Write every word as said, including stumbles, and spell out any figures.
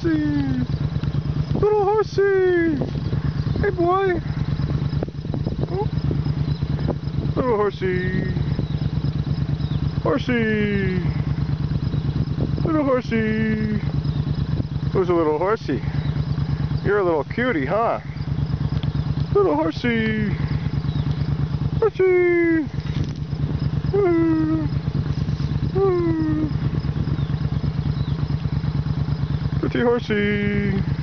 horsey. Little horsey. Hey, boy. Oh. Little horsey. Horsey. Little horsey. Who's a little horsey? You're a little cutie, huh? Little horsey. Horsey. Ooh. Ooh. Pretty horsey.